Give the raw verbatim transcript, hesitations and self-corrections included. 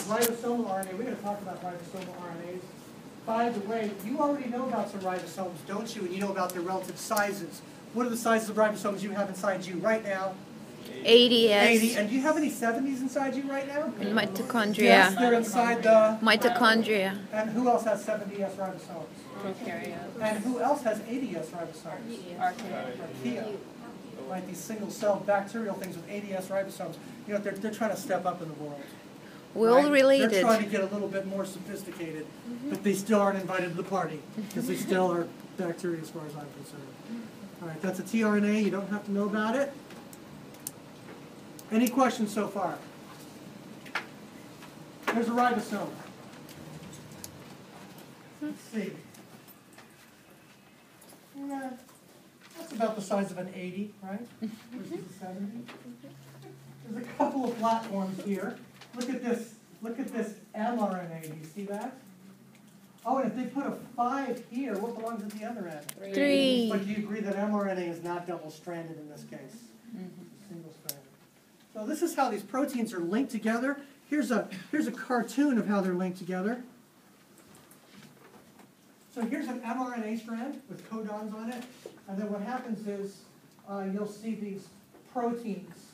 ribosomal R N A. We're going to talk about ribosomal R N As. By the way, you already know about some ribosomes, don't you? And you know about their relative sizes. What are the sizes of ribosomes you have inside you right now? eighty S. eighty. And do you have any seventies inside you right now? Mitochondria. Yes, they're inside the... Mitochondria. And who else has seventy S ribosomes? Prokaryotes. And who else has eighty S ribosomes? Archaea. Archaea. Right, these single-celled bacterial things with eighty S ribosomes. You know, they're, they're trying to step up in the world. We're right? all related. They're trying to get a little bit more sophisticated, mm-hmm. but they still aren't invited to the party because they still are bacteria as far as I'm concerned. All right, that's a tRNA. You don't have to know about it. Any questions so far? There's a ribosome. Let's see. Yeah, that's about the size of an eighty, right? Versus a seventy. There's a couple of platforms here. Look at this. Look at this mRNA. Do you see that? Oh, and if they put a five here, what belongs at the other end? Three. But do you agree that mRNA is not double-stranded in this case? Mm-hmm. Single-stranded. So this is how these proteins are linked together. Here's a here's a cartoon of how they're linked together. So here's an mRNA strand with codons on it, and then what happens is uh, you'll see these proteins